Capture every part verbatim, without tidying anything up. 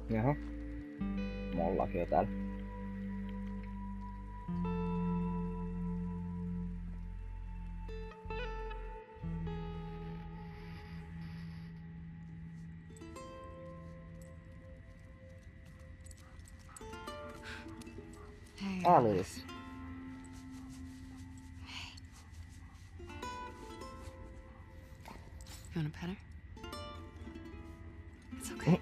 Jaha. Mollakin jo täällä. Hey, Alice. Hey. You want a pet her? It's okay.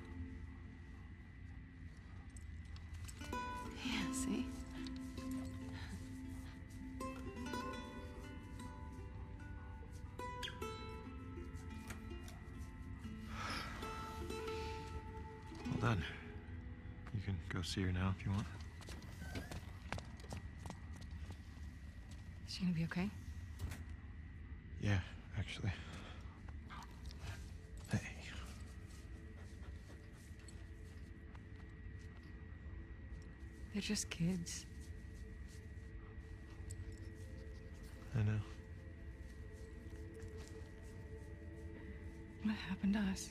Yeah, see? Well done. You can go see her now if you want. Is she gonna be okay? Yeah, actually. Hey. They're just kids. I know. What happened to us?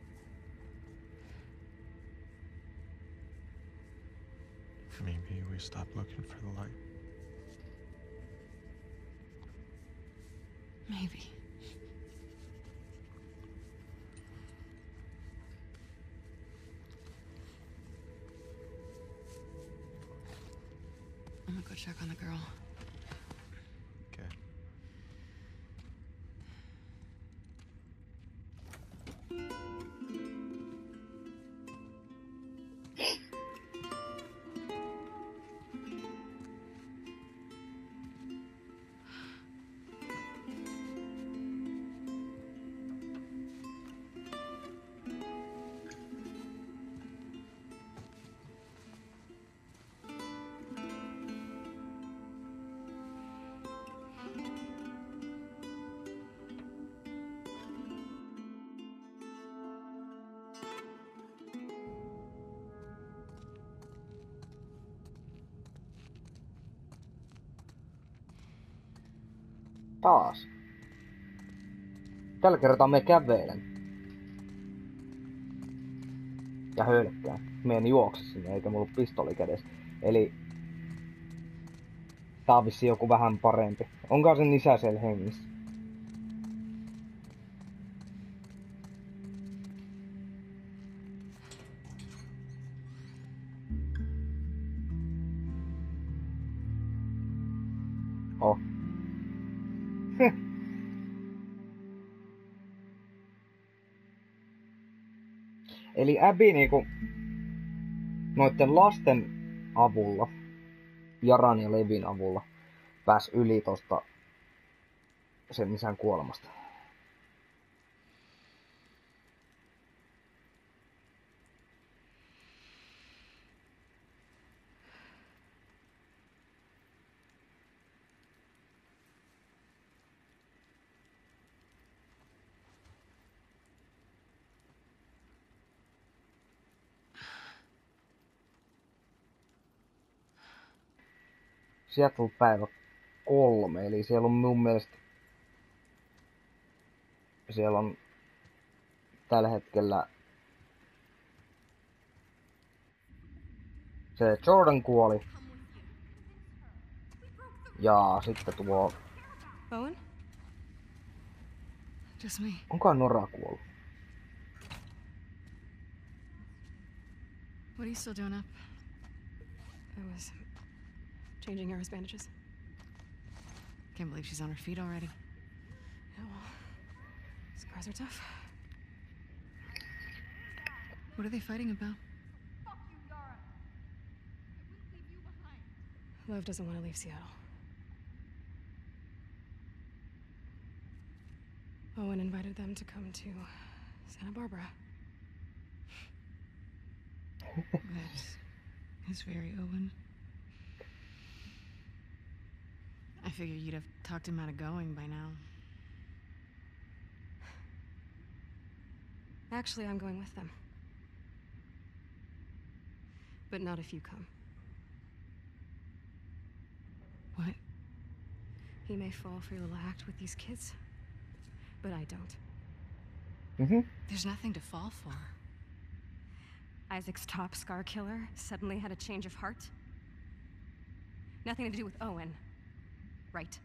Maybe we stopped looking for the light. Maybe. I'm gonna go check on the girl. Okay. Taas. Tällä kertaa me kävelen. Ja hölkkään. Me en juokse sinne, eikä mulla pistoli kädessä. Eli... Tää on vissiin joku vähän parempi. Onkaan sen isä siellä hengissä? Oh. Eli Abby niinku noitten lasten avulla, Jaran ja Levin avulla, pääsi yli tosta sen isän kuolemasta. Seattle päivä kolme, eli siellä on mun mielestä... Siellä on tällä hetkellä... Se Jordan kuoli. Ja sitten tuo... Owen? Just me. Onkohan Nora kuollut? What are you still doing up? I was changing Yara's bandages. Can't believe she's on her feet already. Yeah, well, scars are tough. What are they fighting about? Fuck you, Yara. I wouldn't leave you behind. Lev doesn't want to leave Seattle. Owen invited them to come to Santa Barbara. That is very Owen. I figured you'd have talked him out of going by now. Actually, I'm going with them. But not if you come. What? He may fall for your little act with these kids, but I don't. Mm-hmm. There's nothing to fall for. Isaac's top scar killer suddenly had a change of heart? Nothing to do with Owen, right?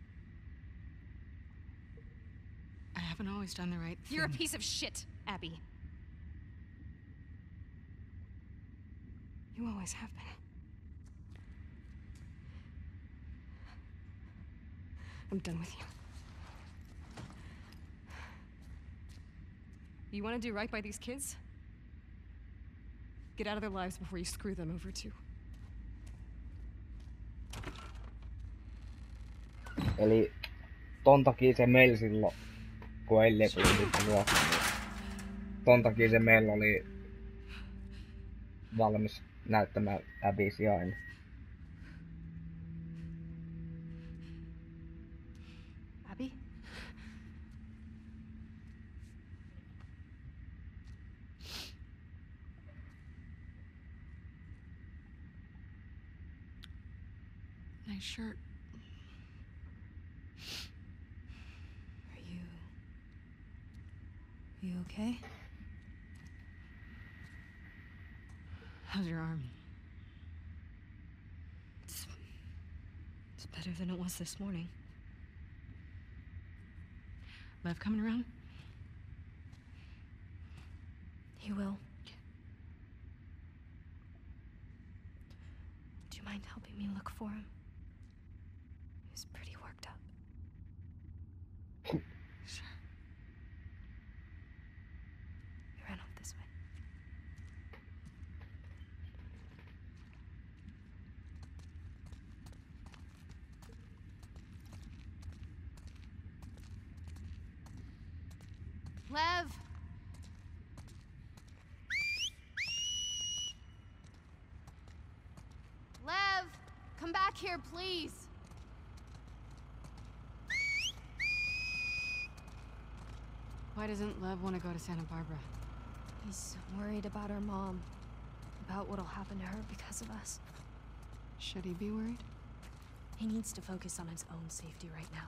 I haven't always done the right thing. You're a piece of shit, Abby. You always have been. I'm done with you. You want to do right by these kids? Get out of their lives before you screw them over too. Eli ton takia se meillä silloin, kun Ellie tuli sitten luokkaan, niin ton takia se meillä oli valmis näyttämään Abby sijain. Abby? Nice shirt. Are you... Are you okay? How's your arm? It's... It's better than it was this morning. Lev coming around? He will. Do you mind helping me look for him? He's pretty worked up. Sure. He ran off this way. Lev! Lev! Come back here, please! Why doesn't Lev want to go to Santa Barbara? He's worried about our mom. About what'll happen to her because of us. Should he be worried? He needs to focus on his own safety right now.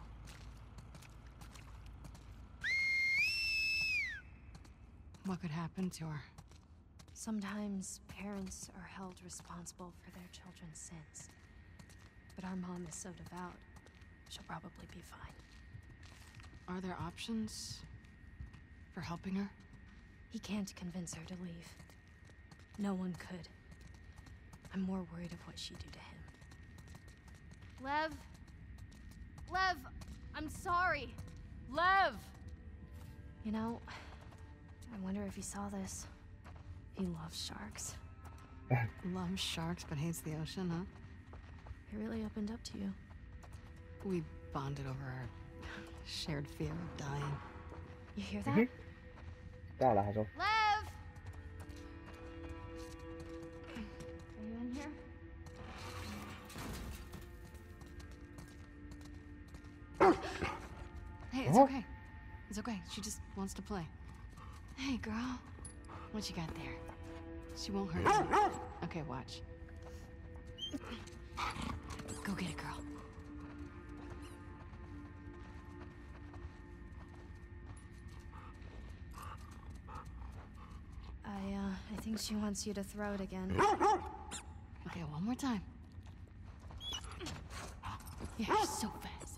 What could happen to her? Sometimes parents are held responsible for their children's sins. But our mom is so devout, she'll probably be fine. Are there options for helping her? He can't convince her to leave. No one could. I'm more worried of what she'd do to him. Lev? Lev, I'm sorry. Lev! You know, I wonder if he saw this. He loves sharks. Loves sharks but hates the ocean, huh? He really opened up to you. We bonded over our shared fear of dying. You hear that? Mhm. Täällähän se on. Lev! Are you in here? Hey, it's Huh? okay. It's okay. She just wants to play. Hey, girl. What you got there? She won't hurt you. Okay, watch. Go get it, girl. I, uh, I think she wants you to throw it again. Okay, one more time. Yeah, you're so fast.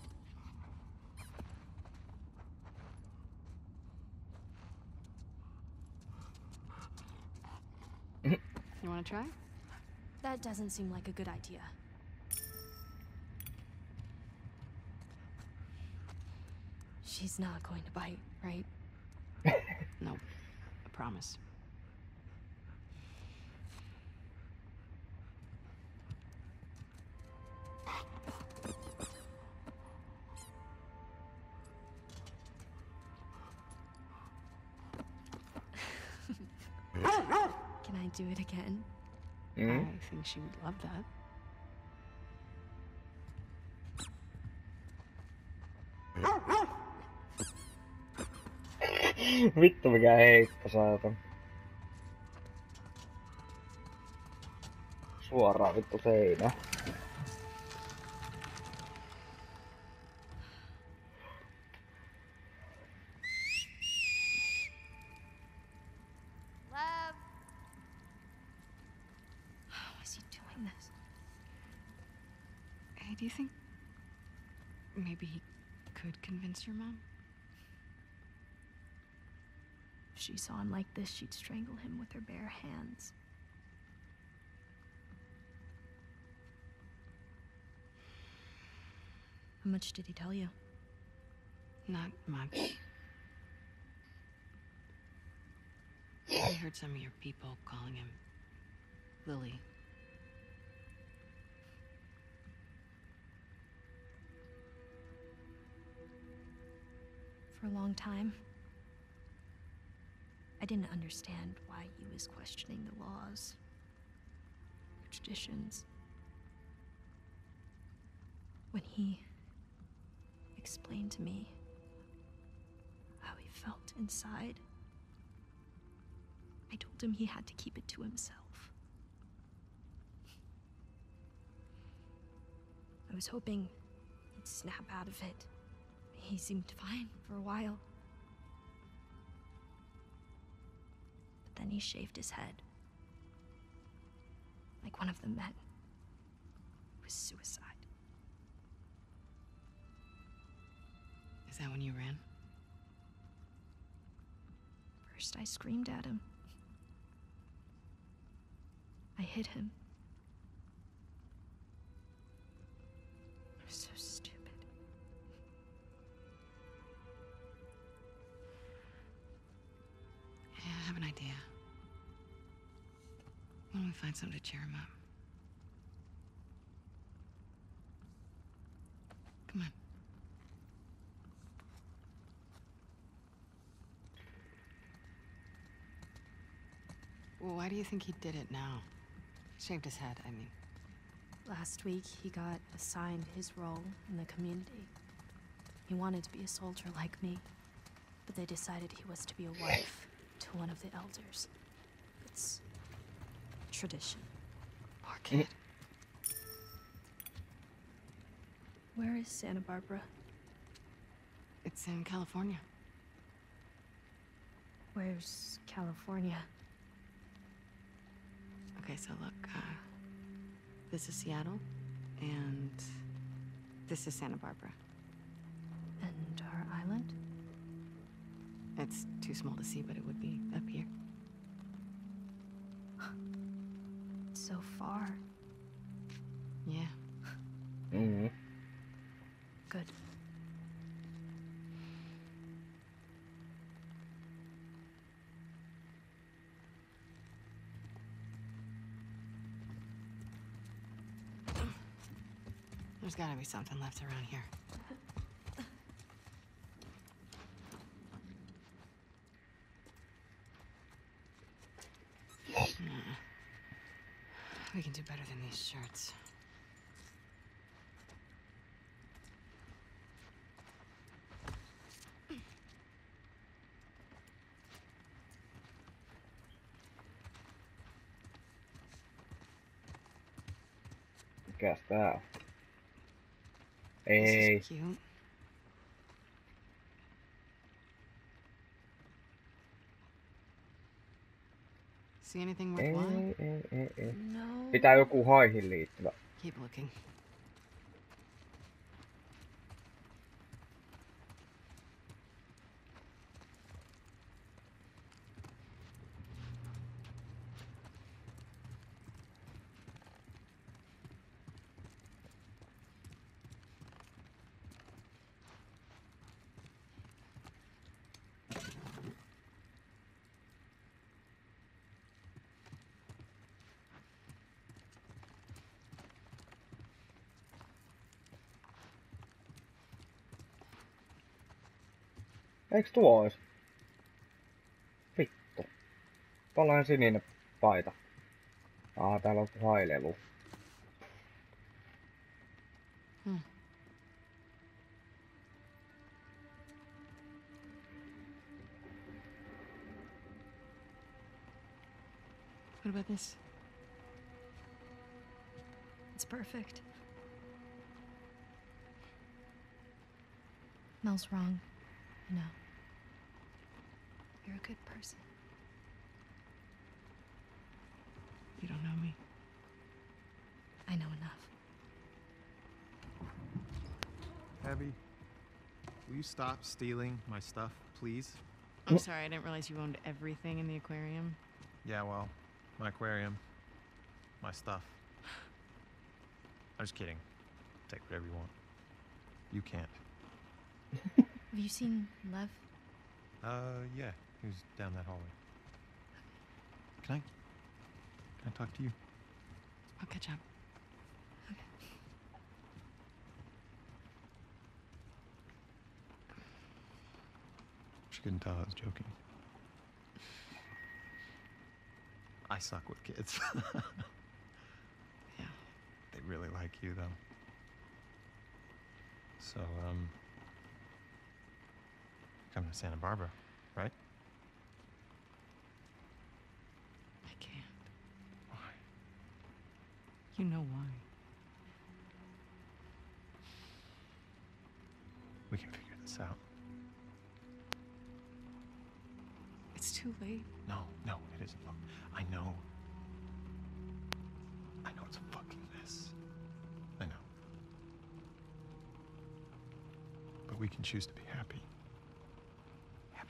You want to try? That doesn't seem like a good idea. She's not going to bite, right? No, I promise. Can I do it again? Mm. I think she would love that. Vittu mikä heikko saatan. Suoraan vittu seinä. Lev! do you think maybe he could convince your mom? If she saw him like this, she'd strangle him with her bare hands. How much did he tell you? Not much. I heard some of your people calling him Lily. For a long time, I didn't understand why he was questioning the laws, the traditions. When he explained to me how he felt inside, I told him he had to keep it to himself. I was hoping he'd snap out of it. He seemed fine for a while. But then he shaved his head. Like one of the men. It was suicide. Is that when you ran? First, I screamed at him. I hit him. I was so stupid. Yeah, I have an idea. Why don't we find something to cheer him up? Come on. Well, why do you think he did it now? Shaved his head, I mean. Last week, he got assigned his role in the community. He wanted to be a soldier like me, but they decided he was to be a wife to one of the elders. It's tradition. Poor kid. Where is Santa Barbara? It's in California. Where's California? Okay, so look, uh, this is Seattle, and this is Santa Barbara. And our island? It's too small to see, but it would be up here. It's so far. Yeah. Mm-hmm. Good. There's gotta be something left around here. Nah. We can do better than these shirts. Mikäs tää on? This Ei. is cute. See anything worthwhile? Ei, ei, ei, ei. No. Pitää joku haihin liittyvä. Keep looking. Eiks tuo ois? Vittu. Tuollainen sininen paita. Aa, täällä on hailelu. Hmm. What about this? It's perfect. Mel's wrong, you know. You're a good person. You don't know me. I know enough. Abby, will you stop stealing my stuff, please? I'm sorry, I didn't realize you owned everything in the aquarium. Yeah, well, my aquarium, my stuff. I'm just kidding. Take whatever you want. You can't. Have you seen Lev? Uh, yeah, he was down that hallway. Can I... Can I talk to you? I'll catch up. She couldn't tell I was joking. I suck with kids. Yeah. They really like you, though. So, um... coming to Santa Barbara, right? I can't. Why? You know why. We can figure this out. It's too late. No, no, it isn't. Look, I know. I know it's a fucking mess. I know. But we can choose to be happy. Happy.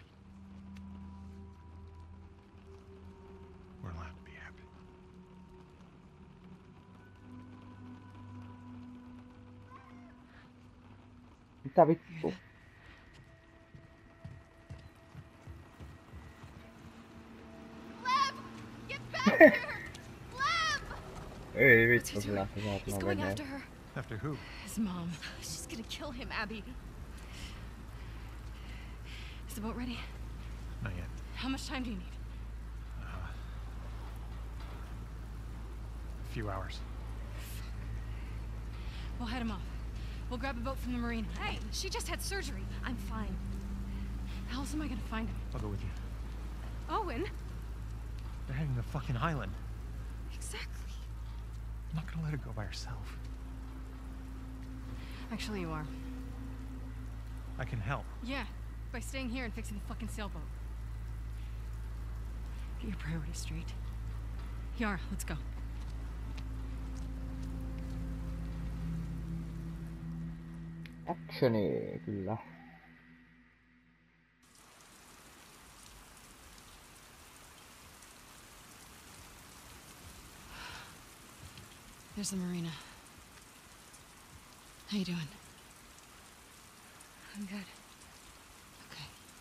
We're allowed to be happy. Mitä vittu? Lev! Get back here! Lev! Ei vittu, What's he se doing? lähti He's saatana going veneen. after her. After who? His mom. She's gonna kill him, Abby. Is the boat ready? Not yet. How much time do you need? Uh, a few hours. We'll head him off. We'll grab a boat from the marina. Hey, she just had surgery. I'm fine. How else am I gonna find him? I'll go with you. Owen? They're heading to the fucking island. Exactly. I'm not gonna let her go by herself. Actually, you are. I can help. Yeah, by staying here and fixing the fucking sailboat. Get your priorities straight. Yara, let's go. Actioni, kyllä. There's the marina. How you doing? I'm good. Okay.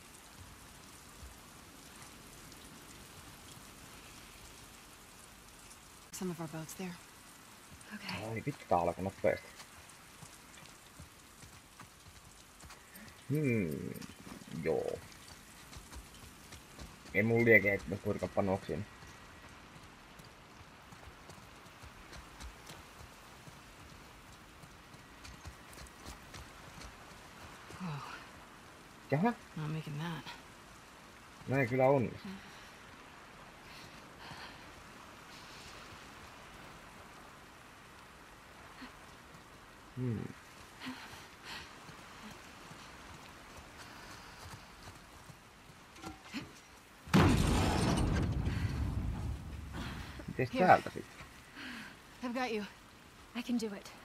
Some of our boats there. Okay. Ai vittu, tää alkoi nopeesti. Hmm, joo. Ei mun lieke heittänyt kuinka panoksiin. Whoa, Jaha, not making that. näin kyllä onnistu. Hmm. Mites Here. täältä sit? I've got you. I can do it.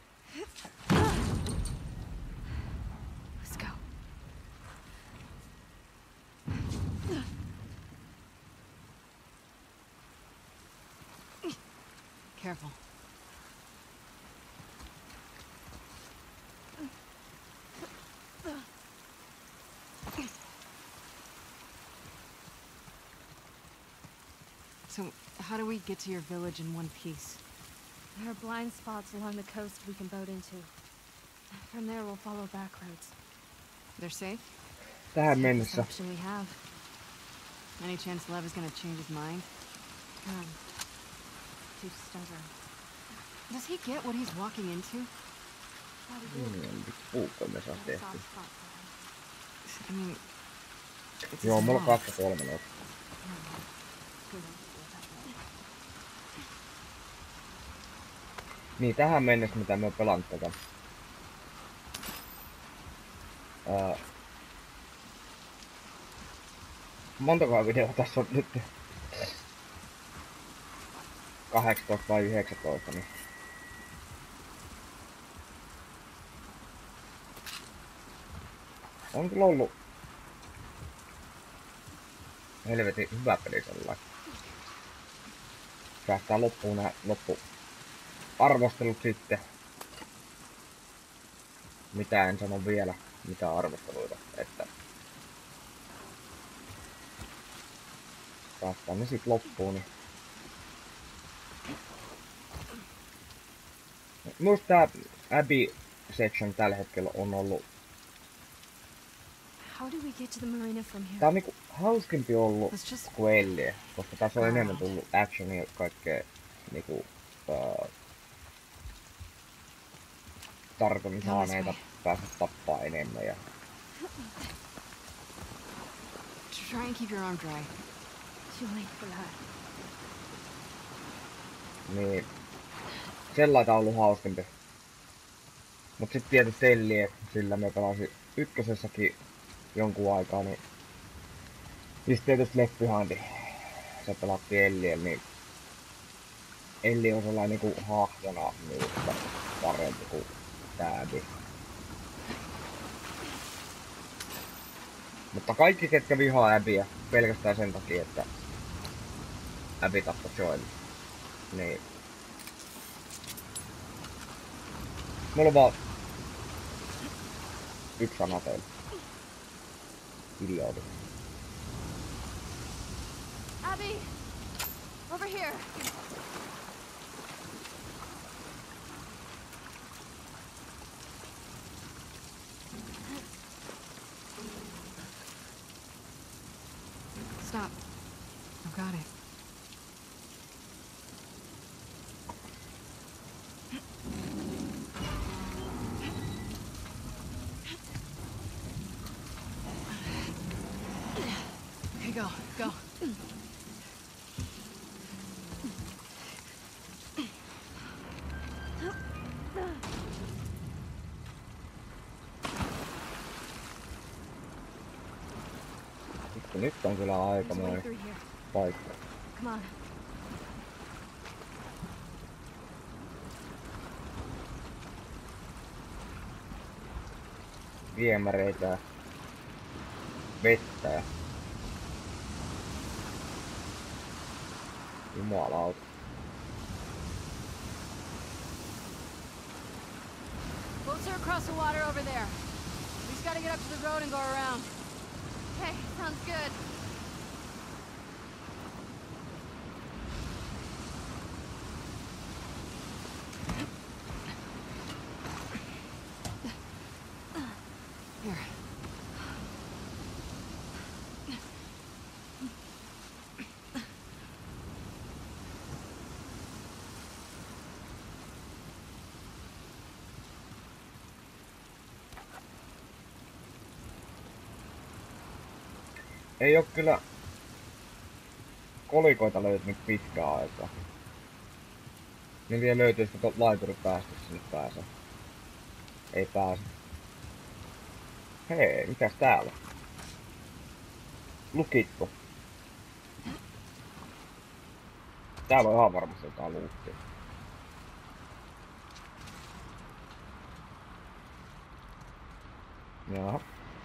Let's go. Careful. So, how do we get to your village in one piece? There are blind spots along the coast we can boat into. From there, we'll follow back roads. They're safe? Tähän Safest mennessä. option we have. Any chance Lev is gonna change his mind? Um, too stubborn. Does he get what he's walking into? Thought he did. Hmm, vittu puukkoja me saa Got a tehty. soft spot for him. I mean, it's Joo, his mulla on mom. kaksi kolme noita. Who knows what that was. Niin, tähän mennessä mitä me oon pelannut tätä. Ää... Montakohan videoa tässä on nyt? kahdeksantoista vai yhdeksäntoista, niin... On kyllä ollut helvetin hyvä peli sellainen. Päästään loppuun nää loppu arvostelut sitten. Mitä en sano vielä, mitä arvosteluita, että päästään ne sit loppuun. Niin. Myös tää Abby section tällä hetkellä on ollut. How do we get to the marina from here? Tää on niinku hauskempi ollut Let's just... kuin Ellie, koska tässä on enemmän tullut actionia ja kaikkea niinku uh, tarkoin saaneita päästä tappaa enemmän ja Try and keep your arm dry. Too late for that. niin sellaita on ollut hauskempi. Mut sit tietysti Ellie, sillä me pelasin ykkösessäkin jonkun aikaa, niin siis tietysti Left Behind, se pelattiin Elliel, niin Ellie on sellainen niinku hahmona niistä parempi kuin tää Abby. Mutta kaikki ketkä vihaa Abbyä pelkästään sen takia, että Abby tappoi Joel, niin mulla on vaan yksi sana teille. Idiootit. Abby! Over here! Stop. I've got it. Okay, go, go. Vittu, nyt on kyllä There's a way aikamoinen through here. paikka. Come on. Viemäreitä ja vettä ja jumalauta. Boats are across the water over there. We just gotta get up to the road and go around. Okay, sounds good. Here. Ei oo kyllä kolikoita löytynyt pitkään aikaa. Niin vielä löytyy sitä laiturin päästä, jos nyt pääsee. Ei pääse. Hei, mikäs täällä? Lukittu. Täällä on ihan varmasti jotain luuttia. Jaha.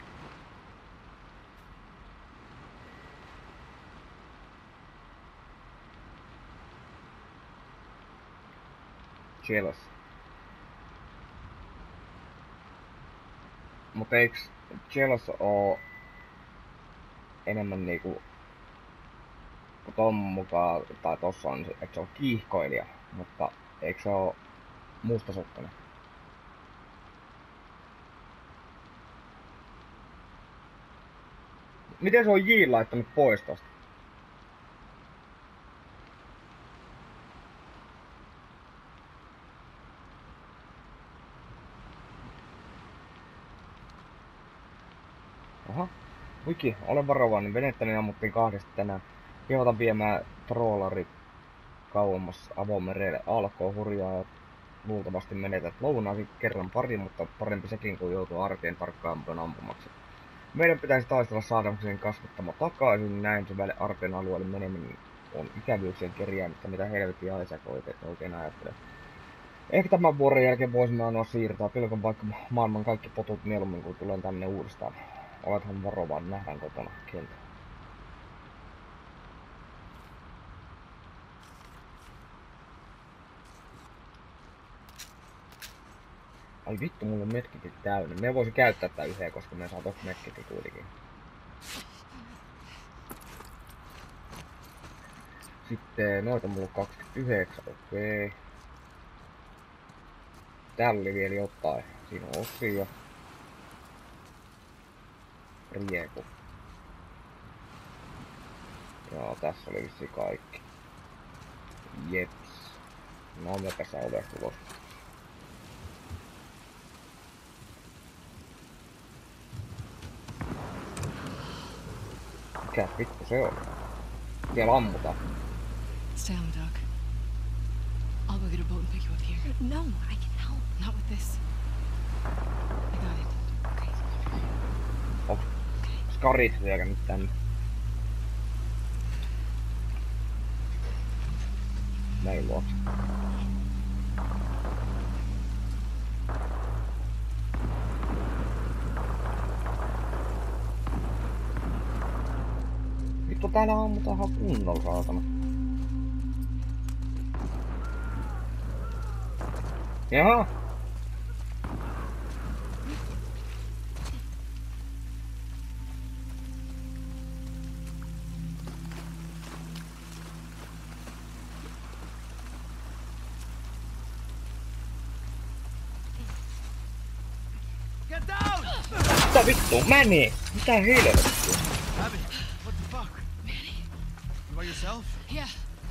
Jealous. Mut eiks Jealous oo enemmän niinku ton mukaan, tai tossa on, että se on kiihkoilija, mutta eikö se oo mustasukkainen? Miten se on J laittanut pois tosta? Aha. Wiki, ole varovainen. Venettäni ammuttiin kahdesti tänään. Kehotan viemään troolari kauemmas avomerelle. Alkoo hurjaa ja luultavasti menetät lounaasi kerran pari, mutta parempi sekin kuin joutuu arkeen tarkkaan ampumaksi. Meidän pitäisi taistella saadakseen kasvattama takaisin. Näin syvälle arpeen alueelle meneminen on ikävyyksien kerjäämistä, mitä helvettiä Isaac oikein ajattelee. Ehkä tämän vuoden jälkeen voisimme ainoa siirtää pilkon vaikka maailman kaikki potut mieluummin, kun tulen tänne uudestaan. Olethan varovainen, nähdään kotona kieltä. Ai vittu, mulla on medkitit täynnä. Me voisi käyttää tää yhden, koska me saa tossa medkitit kuitenkin. Sitten noita mulla on kaksikymmentäyhdeksän, okei. Okay. Täällä oli vielä jotain. Siinä on osia. Rieku. Joo, tässä oli vissiin kaikki. Jeps. No me pääsään ovesta ulos. Mikä vittu se on? Siellä ammutaan. Stay on the dock. I'll go get a boat and pick you up here. No, I can help. Not with this. I got it. Okay. Oh. Skarit vielä nyt tänne. Näin luokse. Vittu täällä ammutaan ihan kunnolla saatana. Jaha. Get down! Mitä vittu meni? Mitä helvettiä? Abby, what the fuck? Manny? You by yourself? Yeah.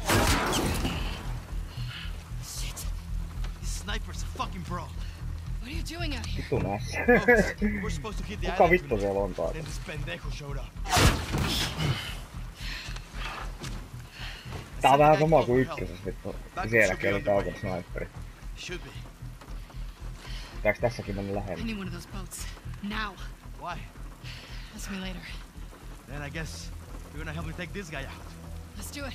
Shit. This sniper's a fucking pro. What are you doing out here? Vittu näissä. Folks, we're supposed to hit the Kuka island vittu tonight. siellä on taas? Then this pendejo showed up. Tää on vähän sama kuin ykkösessä vittu. Sielläkin oli kaukana sniperi. Should be. Pitääks tässäkin mennä I lähelle? need one of those boats. Now. Why? Ask me later. Then I guess you're gonna help me take this guy out. Let's do it.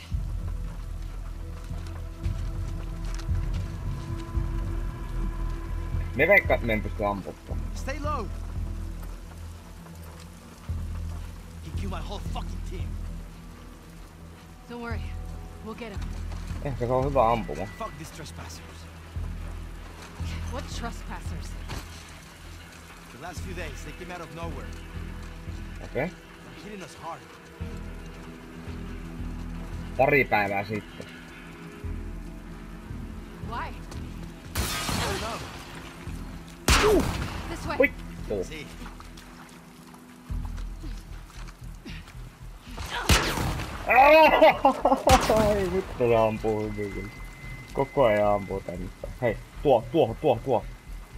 Me veikkaa, että me en pysty amputtaa. Stay low. He killed my whole fucking team. Don't worry. We'll get him. Ehkä se on hyvä ampuma. Fuck these trespassers. What trespassers? The last few days, they came out of nowhere. Okei. Okay. They're hitting us hard. Pari päivää sitten. Why? I don't know. This way. Vittu. See, Ai vittu se ampuu hyvin. Koko ajan ampuu tänne. Hei, tuo, tuohon, tuohon, tuohon.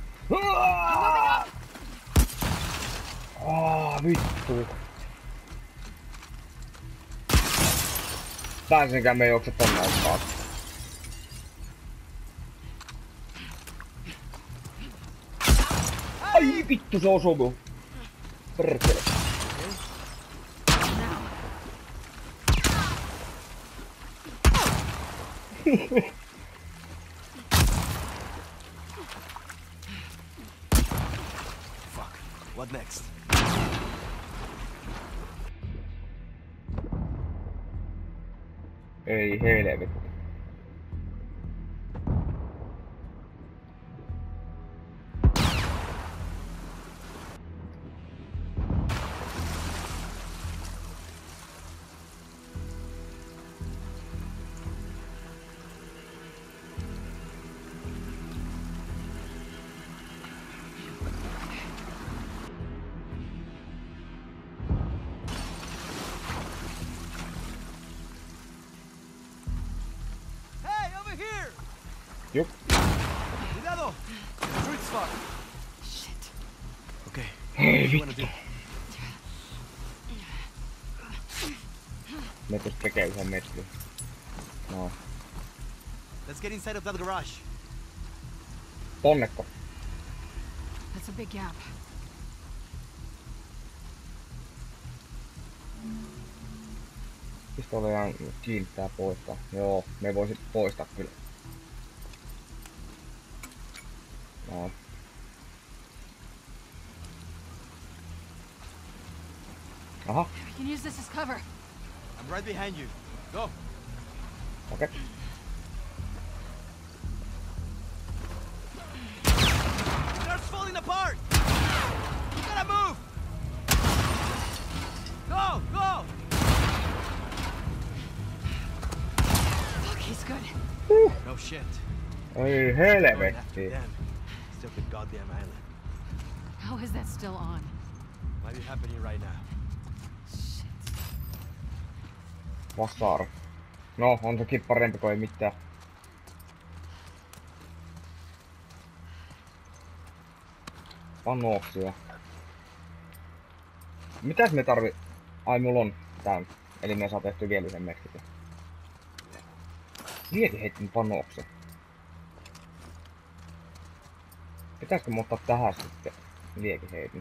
Aa, vittu. Pääsenkään me juokse tonne taas. Ai vittu se osuu mun. Perkele. fuck. What next? Ei helvetti. Hey, over here! Jup. Cuidado! Street's far. Shit. Okay. Hei What do you wanna vittu. do? Me pystyn tekemään yhden metrin. No. Let's get inside of that garage. Tonnekko. That's a big gap. Pistoliaan kiinnittää poistaa. Joo, me voisit poistaa kyllä. No. Aha, We can use this as cover. I'm right behind you. Go. okei. Starts falling apart. You gotta move. Go, go. Fuck, he's good. No shit. Oi Going after helvetti. them. Still the goddamn island. How is that still on? Might be happening right now. Shit. Vassar. No, on sekin parempi kuin ei mitään. Panoksia. Mitäs me tarvi... Ai, mulla on tää. Eli me saa tehty vielä yhden merkityn. Lieti heitin panoksen. Pitäisikö mä ottaa tähän sitten liekin heitin?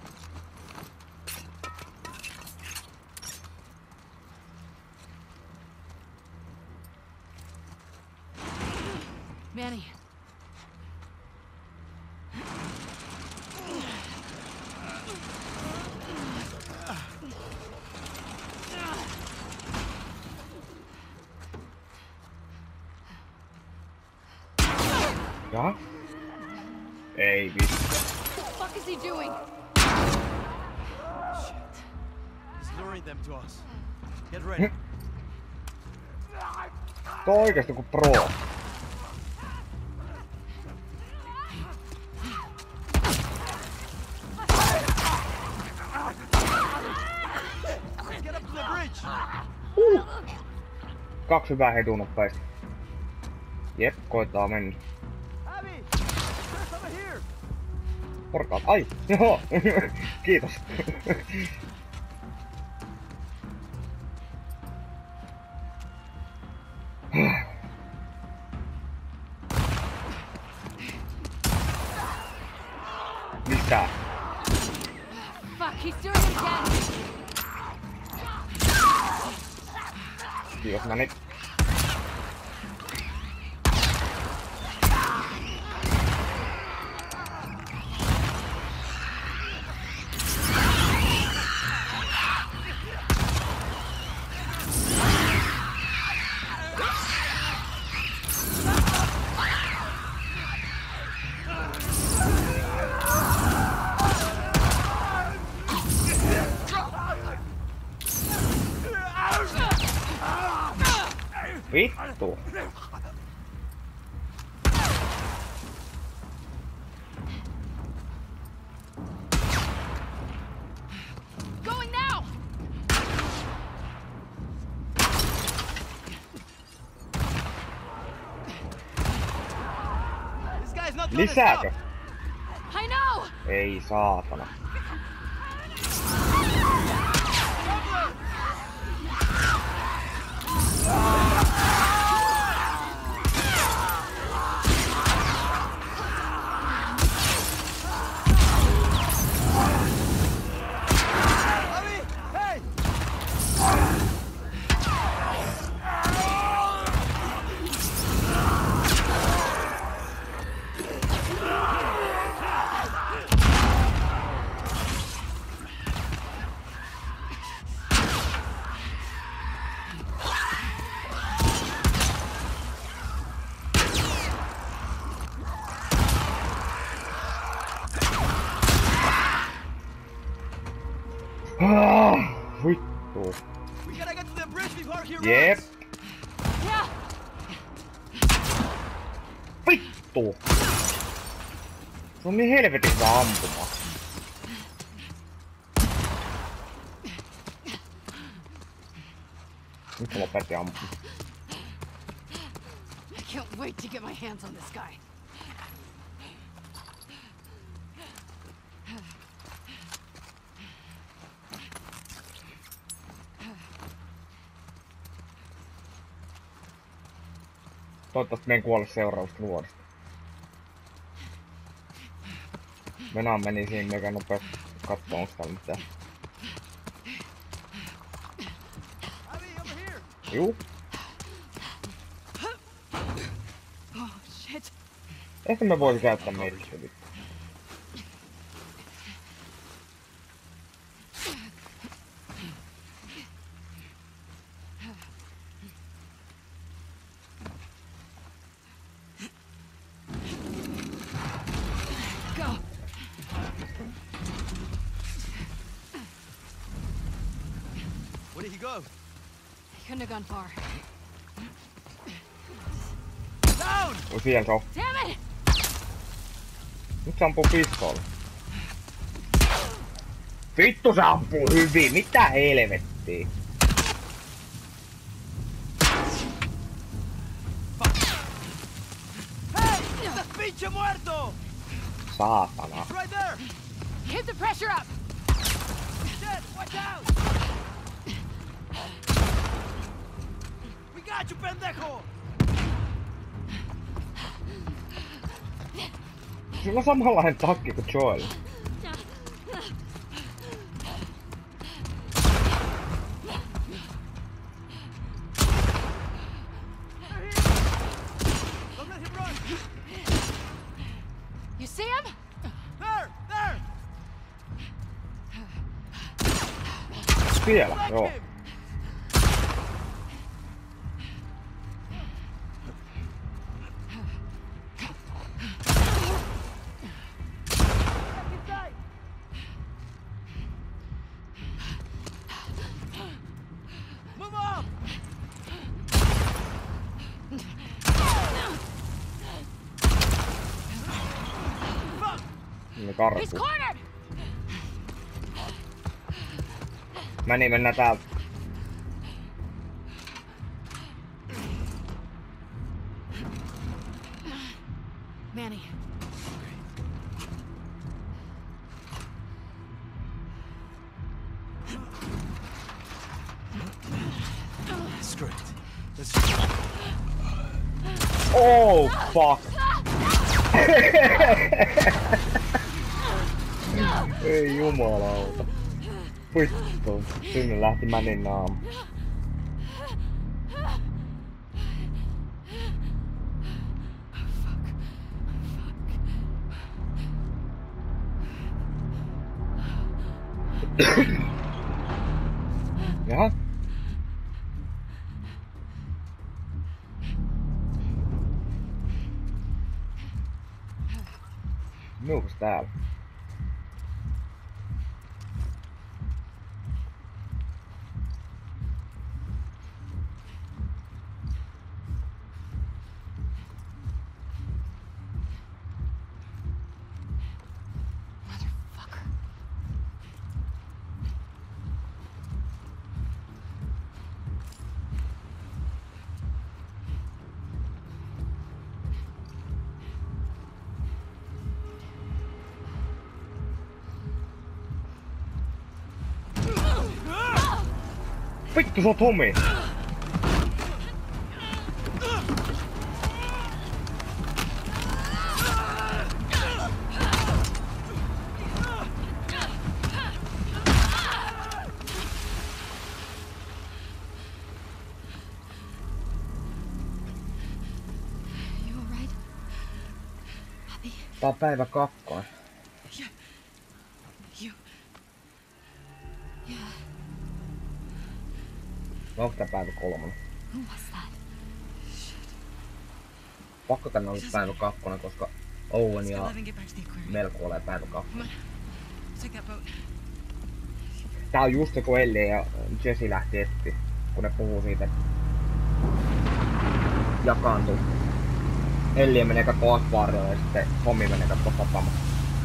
Manny. Jaha? Ei vittu. What the fuck is he doing? Shit. He's luring them to us. Get ready. Tuo on oikeesti joku pro. Get up to the bridge. Uh. Kaksi hyvää hetunoppeista. Jep, koittaa mennä. Abby, there's over here. Porkaat. Ai! Joo! Kiitos. Mistä? Fuck, he's doing it again. Kiitos mä nyt. Vittu. Going now. This guy's not gonna Lisääkö? stop. I know. Ei saatana. Abby, hey. Ah, vittu. We gotta get to the bridge before he Jep. runs. Yeah. Vittu. Se on niin helvetin hyvä ampuma. Nyt mä lopetin ampumaan. I can't wait to get my hands on this guy. Toivottavasti me en kuole seuraavasta vuodesta. Venään meni siinä mega nopeasti kattoo onks täällä mitään. Abby, over here. Juu. Oh shit. Ehkä me voisin käyttää merkissä vittu. you go? He couldn't have gone far. Down! Oi siellä se on. Damn it! Nyt se ampuu pistoolla. Vittu se ampuu hyvin, mitä helvettiä? Hey! ¡Estás pinche muerto! Saatana. Right there! Keep the pressure up! Shit! Watch out! We got you, pendejo! Sillä on samanlainen takki kuin Joel. Don't let him run! You see him? There! There! Siellä, Flank joo. him! Inside! Move up! Fuck! Ne He's karkuu. cornered! Mä niin mennään täältä. Manny, Screw it. Let's Oh fuck. Ei jumalauta. Vittu. Sinne lähti Mänin naamu. Jaha. Nuukas täällä? motherfucker. Vittu se on Tommy! You alright? Abby, Tää on päivä kakkonen. you. Yeah. Vai onko tää päivä kolmonen? Who was that? Pakko tänne olla päivä kakkonen, koska Owen Let's go ja live and get back to the aquarium. Mel kuolee päivä kakkonen. Take that boat. Tää on just se, kun Ellie ja Jesse lähti etti, kun ne puhuu siitä, että jakaantuu. Ellie menee kattoo akvaarioon ja sitten Tommy menee kattoo tapaamassa.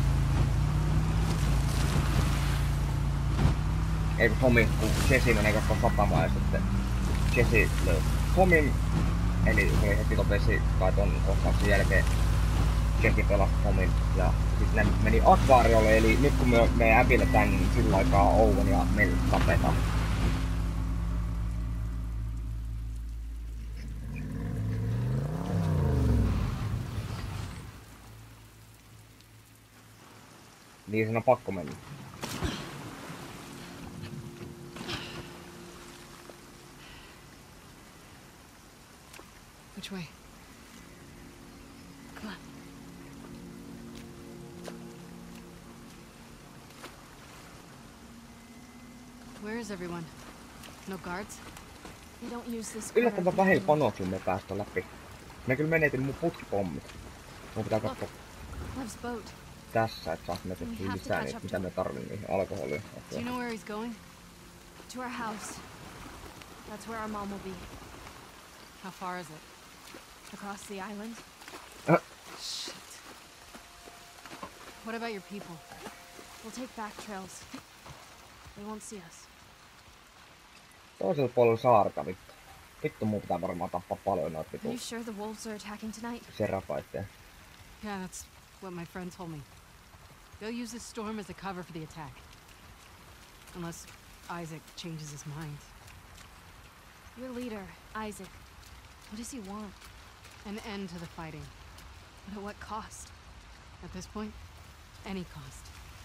Ei kun Tommy, kun Jesse menee kattoo tapamaan ja sitten Jesse löysi Tommyn. Eli se oli heti ton vesi tai ton kohtauksen jälkeen Jesse pelasti Tommyn ja sit ne meni akvaariolle, eli nyt kun me, me häviletään, niin sillä aikaa Owen ja Mel tapetaan. Niin sen on pakko mennä. Which way? Come on. Where is everyone? No guards? They don't use this Yllättävän vähillä panoksilla me päästä läpi. Me kyllä menetin mun putkipommit. Mun pitää katsoa Love's boat. tässä, että saas me tehtyä lisää niitä, mitä me tarvii niihin alkoholiin. Do you know where he's going? To our house. That's where our mom will be. How far is it? Across the island. Shit. What about your people? We'll take back trails. They won't see us. Toisella puolella saarta vittu. Vittu mun pitää varmaan tappaa paljon noita Are vittu you sure the wolves are attacking tonight? serafaitteja. Yeah, that's what my friend told me. They'll use this storm as a cover for the attack. Unless Isaac changes his mind. Your leader, Isaac. What does he want? An end to the fighting. But at what cost? At this point, any cost.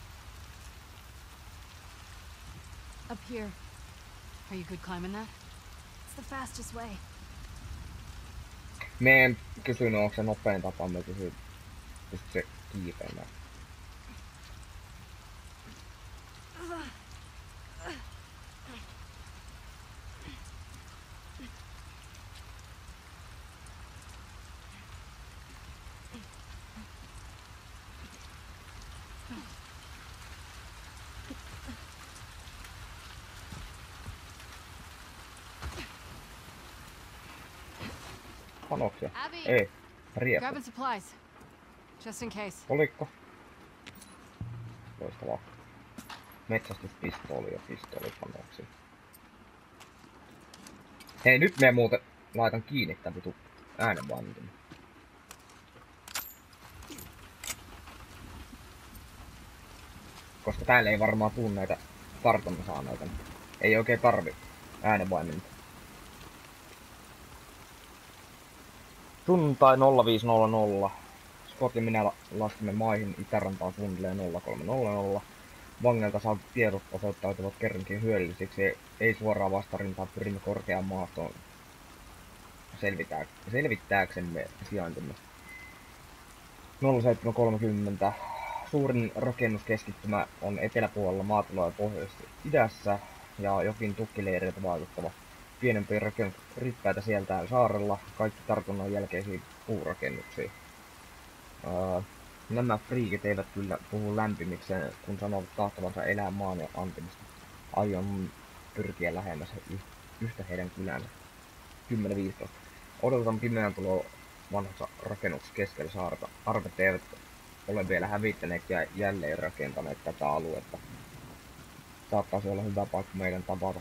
Up here. Are you good climbing that? It's the fastest way. Me en kysynyt, onko se nopein tapa, me kysyin, pystytkö se kiipeämään. Panoksia? Abby! Ei. Rieppu. Grabbing supplies. Just in case. Olikko? Loistavaa. Metsästyspistooli ja pistoolipanoksia. Hei, nyt me muuten laitan kiinni tän vitu äänenvaimentin. Koska täällä ei varmaan tuu näitä kartonna saaneita. Ei oikein tarvi äänenvaimentin. Sunnuntai nolla viisi nolla nolla. Scott ja minä laskimme maihin itärantaan suunnilleen nolla kolme nolla nolla. Vangelta saatut tiedot osoittautuvat kerrankin hyödyllisiksi. Ei suoraan vastarintaan, pyrimme korkeaan maastoon selvitää, selvittääksemme sijaintimme. nolla seitsemän kolmekymmentä. Suurin rakennuskeskittymä on eteläpuolella maatiloja pohjois-idässä ja jokin tukkileireiltä vaikuttava. Pienempiä rakennusryppäitä sieltä saarella, kaikki tartunnan jälkeisiin puurakennuksiin. Öö, nämä friikit eivät kyllä puhu lämpimikseen, kun sanovat tahtovansa elää maan ja antimista. Aion pyrkiä lähemmäs y- yhtä heidän kylänsä. kymmenen viisitoista. Odotan pimeän tuloa vanhassa rakennuksessa keskellä saarta. Arvet eivät ole vielä hävittäneet ja jälleen rakentaneet tätä aluetta. Saattaisi olla hyvä paikka meidän tavata.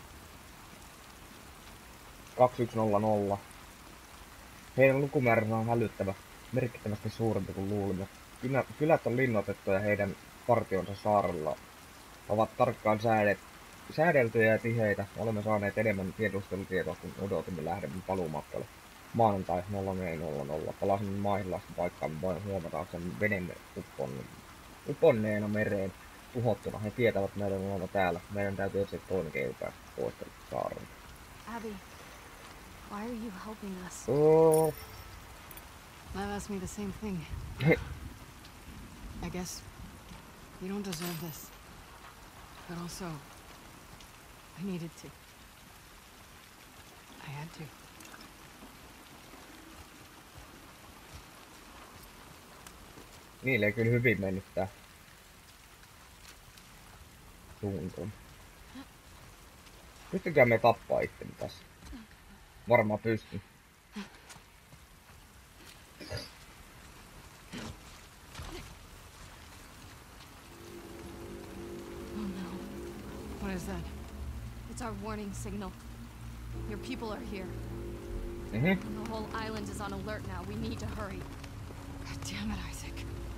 kaksi yksi nolla nolla. Heidän lukumääränsä on hälyttävä, merkittävästi suurempi kuin luulimme. Kylä, kylät on linnoitettu ja heidän partionsa saarella ovat tarkkaan säädet, säädeltyjä ja tiheitä. Olemme saaneet enemmän tiedustelutietoa, kun odotimme lähdemme paluumatkalle. Maanantai nolla neljä nolla nolla. Palasimme maihin paikkaamme vain huomataksemme venemme uponneen, uponneena mereen tuhottuna. He tietävät meidän olevan täällä. Meidän täytyy etsiä toinen keino päästä pois saarelta. Abby, why are you helping us? Oh. Lev asked me the same thing. I guess you don't deserve this. But also, I needed to. I had to. Niille ei kyllä hyvin mennyt tää suuntaan. Pystykää me tappaa itsemme tässä? Varmaan pystyn. Oh no. What is that? It's our warning signal. Your people are here. Mhm. The whole island is on alert now. We need to hurry. God damn it, Isaac.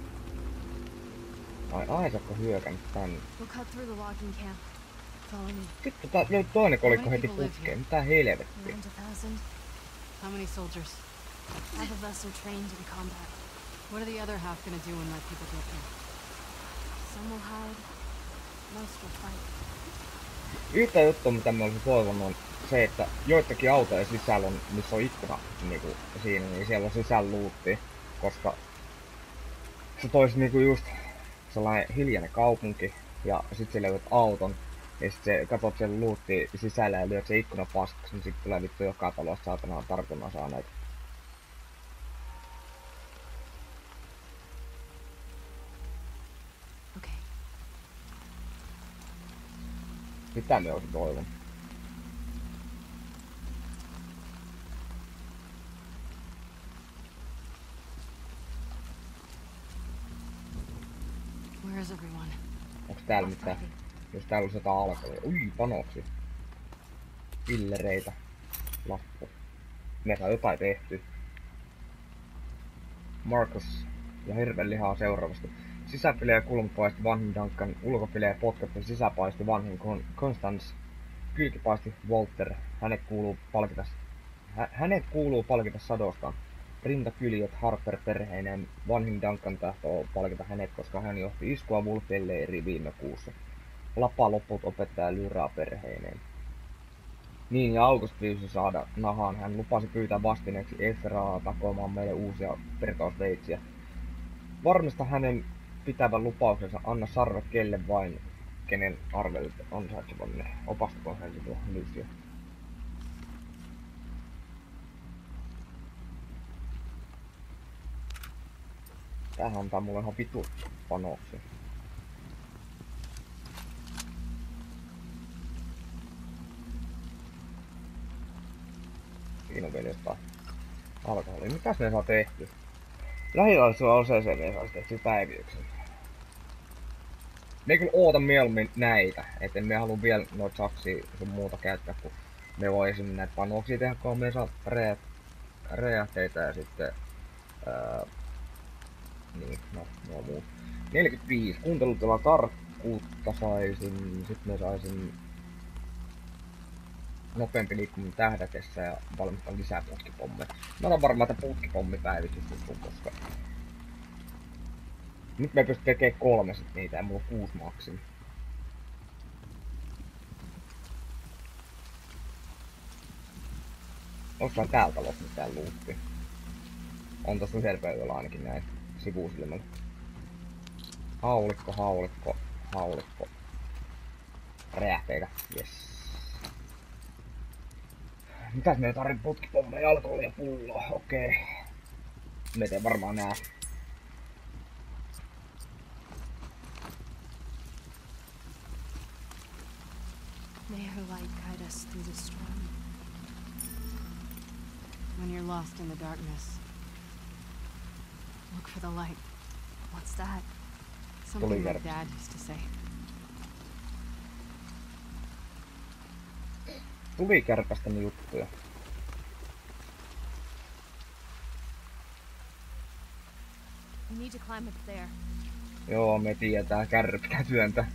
Ai Aisakko hyökännyt tänne. We'll cut through the logging camp. Follow me. Sitten tää löytyi toinen kolikko How many heti people live putkeen. here? Mitä helvettiä? Around a thousand. How many soldiers? Half of us are trained in combat. What are the other half gonna do when my people get here? Some will hide. Most will fight. Yhtä juttua, mitä mä olisin toivonut, on se, että joitakin autoja sisällä on, missä on ikkuna niinku, siinä, niin siellä on sisällä luutti, koska se toisi niinku just sellainen hiljainen kaupunki, ja sit sä löydät auton, ja sit se katot siellä luutti sisällä ja lyöt se ikkuna paskaksi, niin sit tulee vittu joka talossa saatanaan tartunnan saaneita. Okay. Sitä me olisin toivonut. How's everyone? Onks täällä All mitään? fighting. Jos täällä olisi jotain alkoholia. Ui, panoksia. Pillereitä. Lappu. Me saa jotain tehty. Marcus ja hirven lihaa seuraavasti. Sisäfilee ja kulmapaisti vanhin Duncan, ulkofilee potkattu sisäpaisti vanhin Constance, kylkipaisti Walter, hänet kuuluu palkita, hä, hänet kuuluu palkita sadostaan. Rintakyljet Harper perheineen, vanhin Duncan tahtoo palkita hänet, koska hän johti iskua Wolfien leiriin viime kuussa. Lapa loput opettaja Lyraa perheineen. Niin, ja August pyysi saada nahaan. Hän lupasi pyytää vastineeksi Efraa takoamaan meille uusia perkausveitsiä. Varmista hänen pitävän lupauksensa, anna sarvet kelle vain, kenen arvelit ansaitsevanne. Opastakoon hän tuo Lysiä. Tämähän antaa mulle ihan vitu panoksia. Siinä on vielä jotain alkoholia. Mitäs me saa tehty? Lähilaisuudella aseeseen me saisi tehty päivityksen. Me ei kyllä oota mieluummin näitä, et me halua vielä noita saksia sun muuta käyttää, kun me voi esimerkiksi näitä panoksia tehdä, kun me saa räjähteitä ja sitten ää, niin, no, no muut. neljäkymmentäviisi. Kuuntelutila tarkkuutta saisin, sit me saisin nopeampi liikkuminen tähdätessä ja valmistan lisää putkipommeja. Mä otan varmaan tätä putkipommipäivitystä, koska nyt me pystyn tekemään kolme sit niitä ja mulla on kuusi maksimi. Onko täältä loppu mitään luuppia? On tossa yhdellä pöydällä ainakin näin sivusilmällä. Haulikko, haulikko, haulikko. Räjähteitä, jes. Mitäs me tarvii putkipommeja, alkoholia, pulloa, okei. Okay. Me teen varmaan nää. May her light guide us through the storm. When you're lost in the darkness, look for the light. What's that? Something my Tulikärpäs. dad used to say. Tulikärpästäni juttuja. We need to climb up there. Joo, me tiedetään, kärry pitää työntää.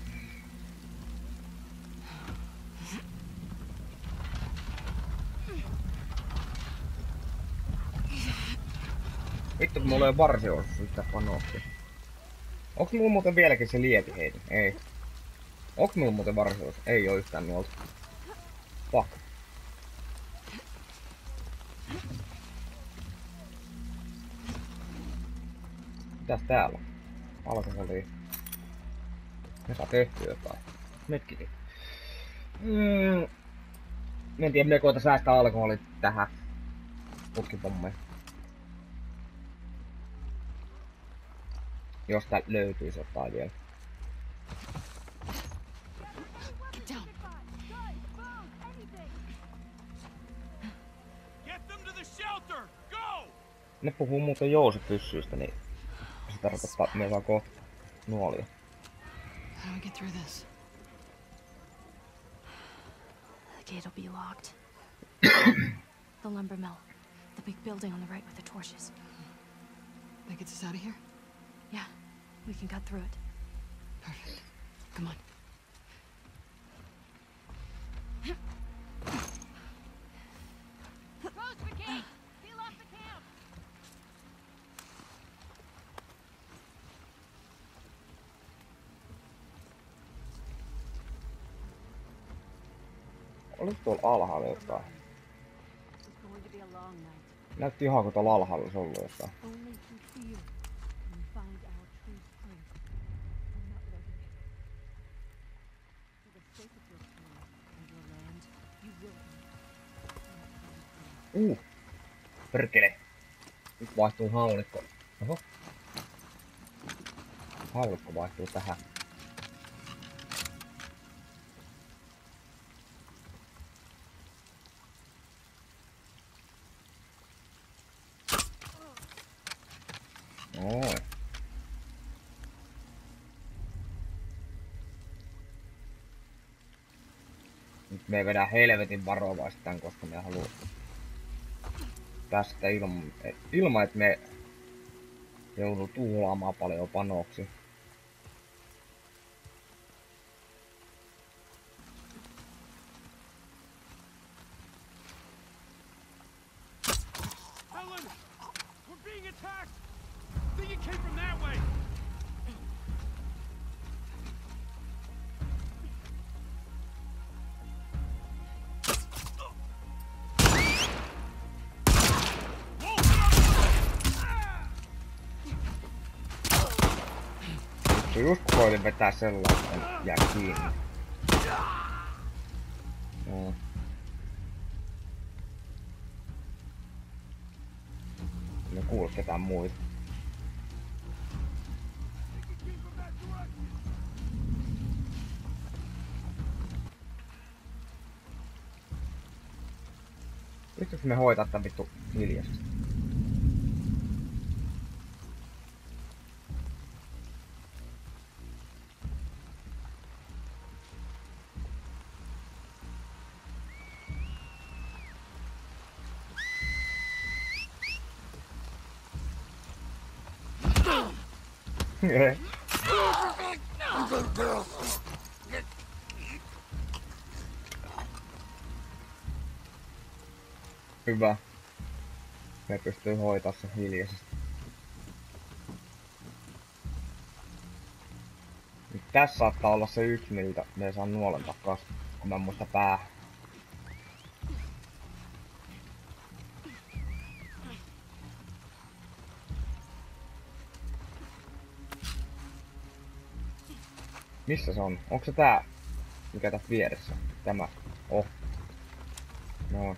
Vittu, kun mulla ei ole varsiosuus yhtään panoksia. Onks mulla muuten vieläkin se liepi heitä? Ei. Onks mulla muuten varsiosuus? Ei oo yhtään nuolta. Fuck. Mitäs täällä on? Alkoholia. Me saa tehtyä jotain. Metkikin. Mm. En tiedä, me koita säästää alkoholit tähän putkipommeen. Jos tää löytyisi jotain vielä. Get down. Get them to the shelter! Go! Ne puhuu muuten jousipyssyistä, niin se tarkoittaa, että me saa kohta nuolia. How do we get through this? The gate'll be locked. The lumber mill. The big building on the right with the torches. That gets us out of here? Yeah, we can cut through it. Perfect. Come on. Rose Brigade! Seal off the camp! Oliko tuolla alhaalla jotain? It's going to be a long night. Näytti ihan kuin tuolla alhaalla olisi ollut jotain. Only through fear can we find our true strength. I'm not letting it. For the sake of your clan and your land, you will be. Uh! Perkele! Nyt vaihtuu haulikko. Oho. Haulikko vaihtuu tähän. Noin. me vedään helvetin varovaisesti tän, koska me haluu päästä ilman, ilman että me joutuu tuhlaamaan paljon panoksia. Helen! We're being attacked! I think it came from that way! Se just koitin vetää sellaista jää kiinni. No. Me kuulu ketään muita. Pystytkö me hoitaa tän vittu hiljaisesti? Hyvä. Me pystyy hoitaa sen hiljaisesti. Nyt tässä saattaa olla se yksi, miltä me ei saa nuolen takas, kun mä muista päähän. Missä se on? Onko se tää, mikä tässä vieressä? Tämä. Oh. No.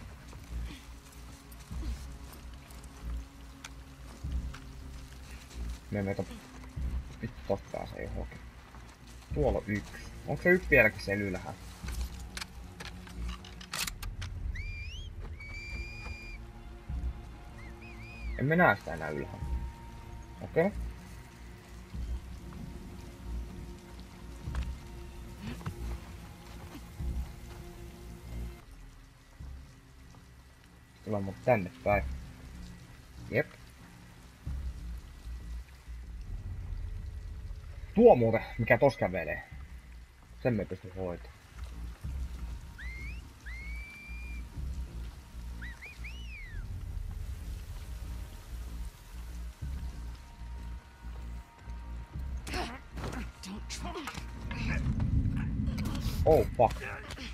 Me emme to... Vittu totta pääsee johonkin. Tuolla on yksi. Onko se yksi vieläkin siellä ylhäällä? En mä näe sitä enää ylhäällä. Okei. Okay. Tulee mut tänne päin. Jep. Tuo muuten, mikä tos kävelee. Sen me pysty hoitamaan. Oh fuck.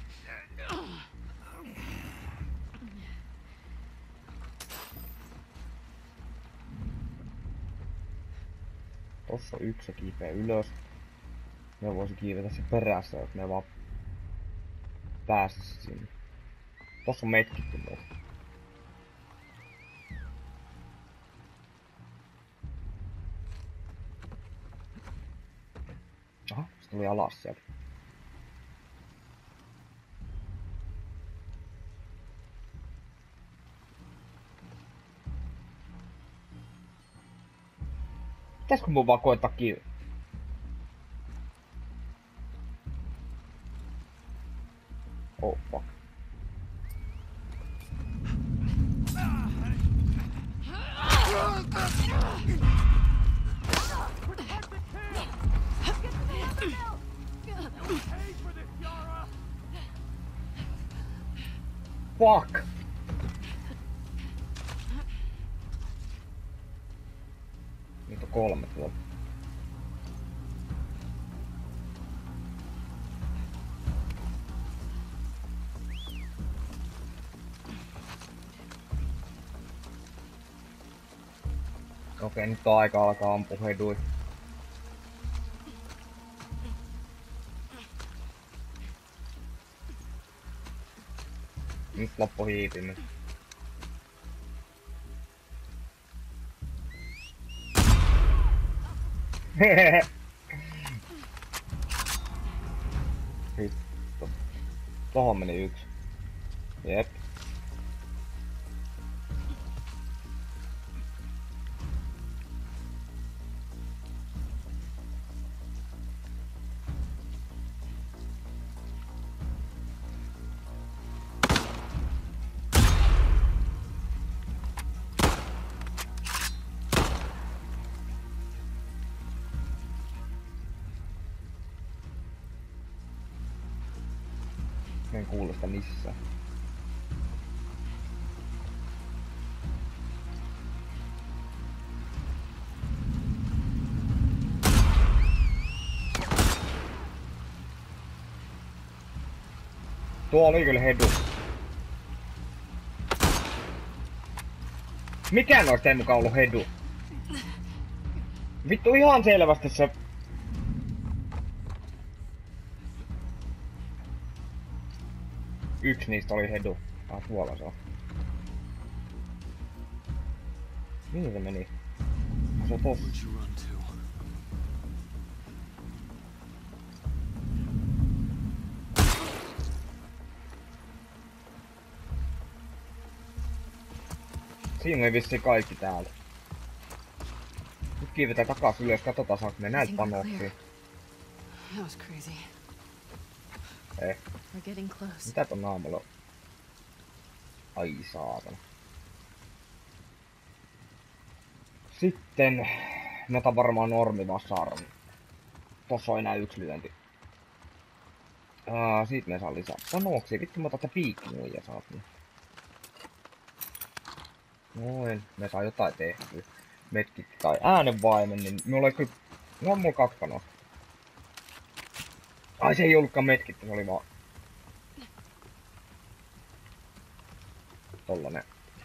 Tossa on yksi kiipeä ylös. Me voisi kiivetä se perässä, että me vaan pääsis sinne. Tossa on metkitty myös. Aha, se tuli alas sieltä. Pitäisikö mun vaan koettaa kiinni? Oh fuck. Fuck! Niitä on kolme tuolla. Okei, nyt on aika alkaa ampua hedui. Nyt loppu hiipimys. Hehehe. Vittu. Tohon meni yksi. Jep. kuulu sitä missään. Tuo oli kyllä hedu. Mikään noista ei mukaan ollut hedu. Vittu ihan selvästi se... Yksi niistä oli hedu. Ah, tuolla se on. Mihin se meni? Se on tossa. Siinä oli vissiin kaikki täällä. Nyt kiivetään takas ylös, katsotaan saanko me näitä panoksia. That was crazy. Ei. We're getting close. Mitä ton naamalla on? Ai saatana. Sitten... Mä otan varmaan normivasarmi. Tossa on enää yksi lyönti. Aa, siitä me saa lisää panoksia. Vittu mä otan tätä piikkinuija saatana. Noin, me saa jotain tehtyä. Metkit tai äänenvaimen, niin mulla ei kyllä... No on mulla kaksi panosta. Ai se ei ollutkaan metkitty, se oli vaan... Tollanen...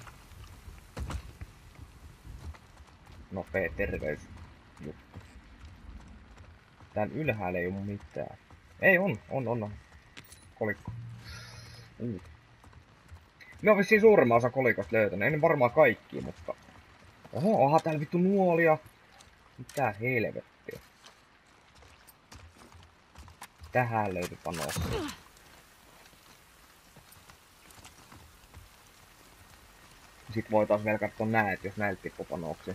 Nopee terveysjuttu. Tän ylhäällä ei oo mitään. Ei on, on, on, on. Kolikko. Uh. Me on vissiin suurimman osa kolikosta löytänyt, en varmaan kaikki, mutta... Oho, aha, täällä vittu nuolia. Mitä helvettiä. Tähän löytyi panoksia. Sit voitais vielä katsoa näet, jos näiltä tippuu panoksia.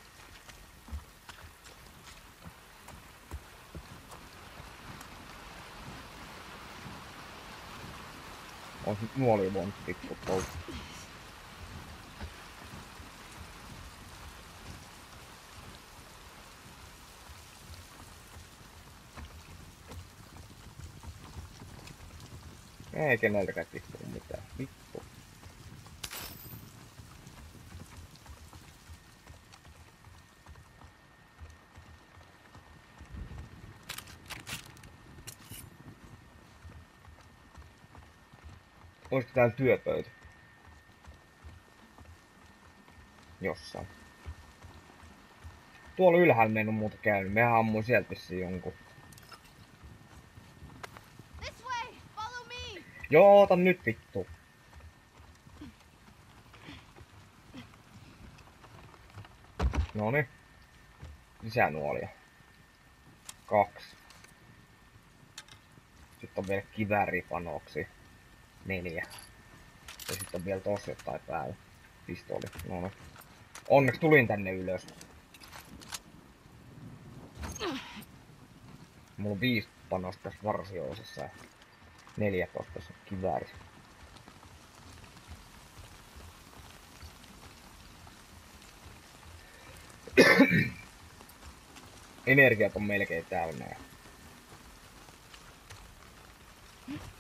On sit nuolia voinut tippua tuolta. Ei keneltäkään tippunut mitään. Vittu. Olisiko täällä työpöytä? Jossain. Tuolla ylhäällä me en oo muuta käynyt. Mehän ammuin sieltä vissiin jonkun. Joo, ota nyt vittu. Noni. Lisää nuolia. Kaksi. Sitten on vielä kivääripanoksi. Neljä. Ja sitten on vielä tossa jotain päällä. Pistoli. Noni. Onneksi tulin tänne ylös. Mulla on viisi panosta tässä varsioisessa ja neljätoista tässä kiväärissä. Energiat on melkein täynnä.